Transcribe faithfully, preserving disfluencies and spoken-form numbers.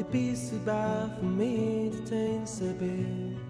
be si bas for me to t'en saber.